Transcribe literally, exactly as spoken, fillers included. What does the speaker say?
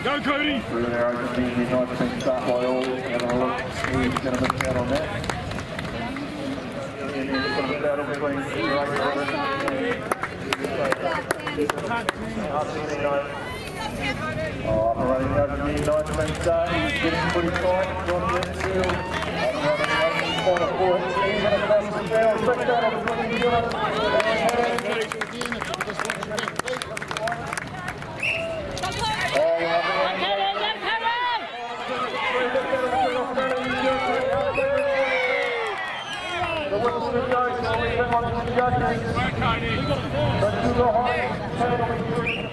Go, Cody! Through there, Argentina, nice team start by all. Having a look, who's going to miss out on that. And then sort of a battle between Oh, operating Argentina, nice team start. Getting pretty tight. John Redfield. Corner forward. Even across the field. Quick battle between New Zealand and The Wilson goes, so we come on to the judges. Let's do the high,